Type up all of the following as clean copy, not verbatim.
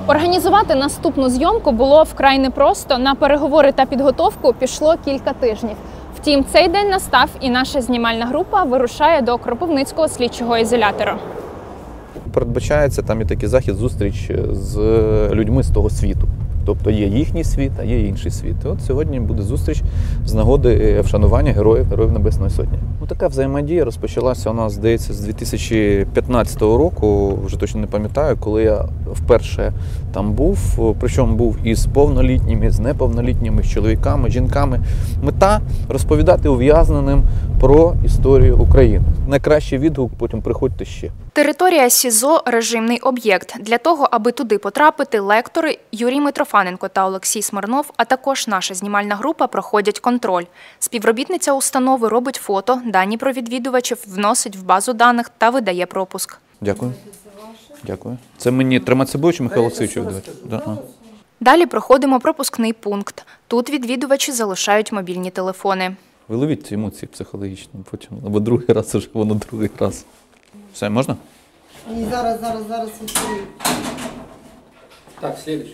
Організувати наступну зйомку було вкрай непросто. На переговори та підготовку пішло кілька тижнів. Втім, цей день настав, і наша знімальна група вирушає до Кропивницького слідчого ізолятора. Передбачається там і такий захід, зустріч з людьми з того світу. Тобто є їхній світ, а є інший світ. І от сьогодні буде зустріч з нагоди вшанування Героїв Небесної Сотні. Така взаємодія розпочалася у нас, здається, з 2015 року, вже точно не пам'ятаю, коли я вперше там був, причому був і з повнолітніми, і з неповнолітніми, з чоловіками, жінками. Мета – розповідати ув'язненим про історію України. Найкращий відгук, потім приходьте ще. Територія СІЗО – режимний об'єкт. Для того, аби туди потрапити, лектори Юрій Митрофаненко та Олексій Смирнов, а також наша знімальна група проходять контроль. Співробітниця установи робить фото, дані про відвідувачів вносить в базу даних та видає пропуск. Дякую. Дякую. Це мені тримати собою чи Михайло Олексійовичу віддавати? Да. Далі проходимо пропускний пункт. Тут відвідувачі залишають мобільні телефони. Ви ловіть емоції психологічно, потім, або другий раз, вже воно другий раз. Все, можна? Ні, зараз відкрию. Так, слідуючий.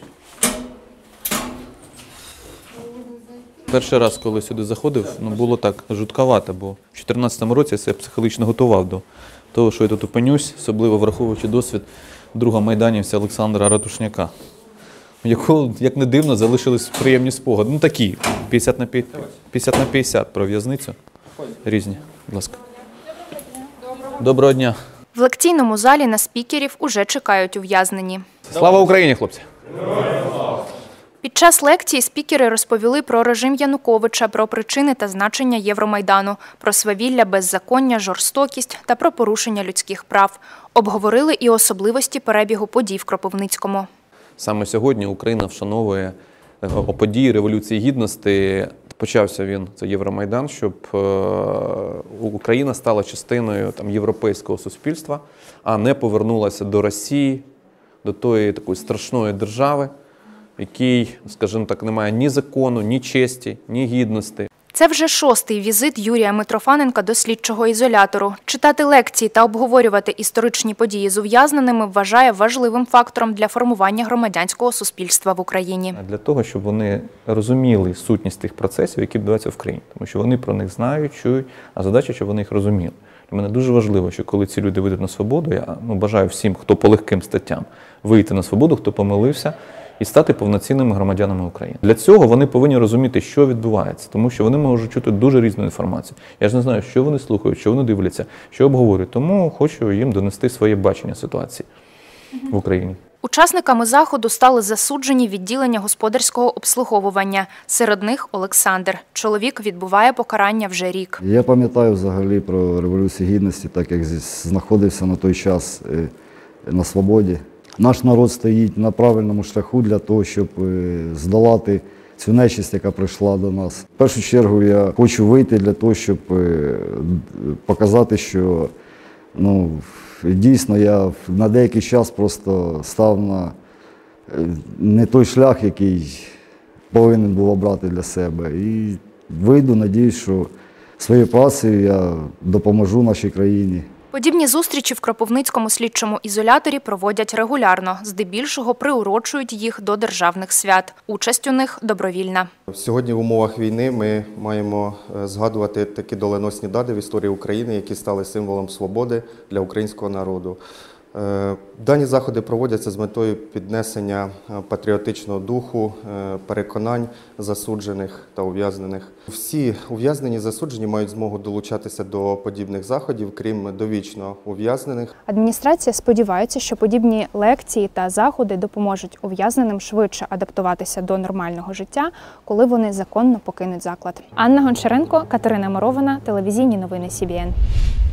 Перший раз, коли сюди заходив, було так жутковато, бо в 2014 році я себе психологічно готував до того, що я тут опинюсь, особливо враховуючи досвід друга майданівця Олександра Ратушняка, у якого, як не дивно, залишились приємні спогади. Такі, 50 на 50 про в'язницю. Різні, будь ласка. Доброго дня. В лекційному залі на спікерів уже чекають ув'язнені. Слава Україні, хлопці! Під час лекції спікери розповіли про режим Януковича, про причини та значення Євромайдану, про свавілля, беззаконня, жорстокість та про порушення людських прав. Обговорили і особливості перебігу подій в Кропивницькому. Саме сьогодні Україна вшановує події Революції Гідності. Почався він, це Євромайдан, щоб Україна стала частиною європейського суспільства, а не повернулася до Росії, до тої такої страшної держави, в якій, скажімо так, немає ні закону, ні честі, ні гідності. Це вже шостий візит Юрія Митрофаненка до слідчого ізолятору. Читати лекції та обговорювати історичні події з ув'язненими вважає важливим фактором для формування громадянського суспільства в Україні. Для того, щоб вони розуміли сутність тих процесів, які відбуваються в країні. Тому що вони про них знають, чують, а задача, щоб вони їх розуміли. Для мене дуже важливо, що коли ці люди вийдуть на свободу, я бажаю всім, хто по легким статтям, вийти на свободу, хто помилився, і стати повноцінними громадянами України. Для цього вони повинні розуміти, що відбувається, тому що вони можуть чути дуже різну інформацію. Я ж не знаю, що вони слухають, що вони дивляться, що обговорюють, тому хочу їм донести своє бачення ситуації в Україні. Учасниками заходу стали засуджені відділення господарського обслуговування. Серед них Олександр. Чоловік відбуває покарання вже рік. Я пам'ятаю взагалі про Революцію Гідності, так як знаходився на той час на свободі. Наш народ стоїть на правильному шляху для того, щоб здолати цю нечисть, яка прийшла до нас. В першу чергу я хочу вийти для того, щоб показати, що дійсно я на деякий час просто став на не той шлях, який повинен був обрати для себе. І вийду, надіюсь, що своєю працею я допоможу нашій країні. Подібні зустрічі в Кропивницькому слідчому ізоляторі проводять регулярно. Здебільшого приурочують їх до державних свят. Участь у них добровільна. Сьогодні в умовах війни ми маємо згадувати такі доленосні дати в історії України, які стали символом свободи для українського народу. Дані заходи проводяться з метою піднесення патріотичного духу, переконань засуджених та ув'язнених. Всі ув'язнені засуджені мають змогу долучатися до подібних заходів, крім довічно ув'язнених. Адміністрація сподівається, що подібні лекції та заходи допоможуть ув'язненим швидше адаптуватися до нормального життя, коли вони законно покинуть заклад. Анна Гончаренко, Катерина Моровина, телевізійні новини СІБІН.